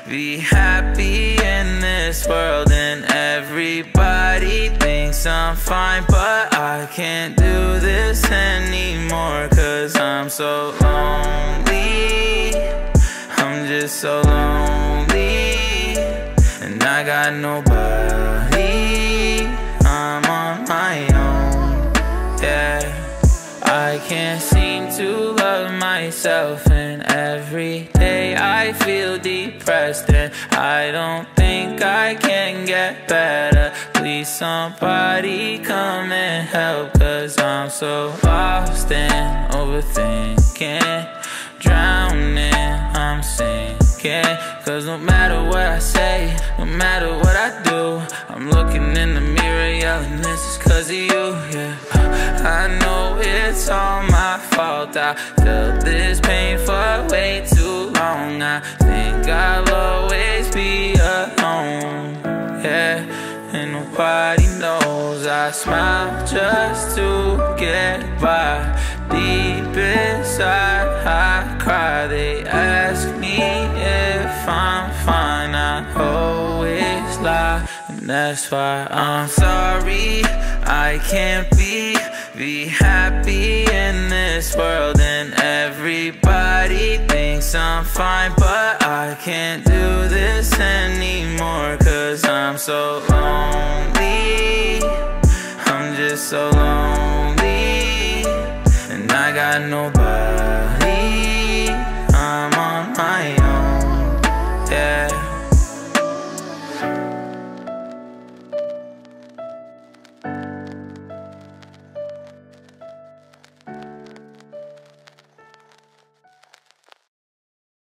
be happy in this world, and everybody thinks I'm fine, but I can't do this anymore, 'cause I'm so lonely. I'm just so lonely, and I got nobody. I'm on my own, yeah. I can't seem to love myself, and every day I feel depressed, and I don't think I can get better. Please somebody come and help, 'cause I'm so lost and overthinking, drowning, I'm sinking. 'Cause no matter what I say, no matter what I do, I'm looking in the mirror yelling, this is 'cause of you, yeah. I know it's all my fault. I felt this pain for way too long. I think I'll always be alone, yeah. And nobody knows I smile just to get by. Deep inside I cry. They ask me if I'm fine, I always lie, and that's why I'm sorry. I can't be happy in this world, and everybody thinks I'm fine, but I can't do this anymore, 'cause I'm so lonely. I'm just so lonely, and I got nobody.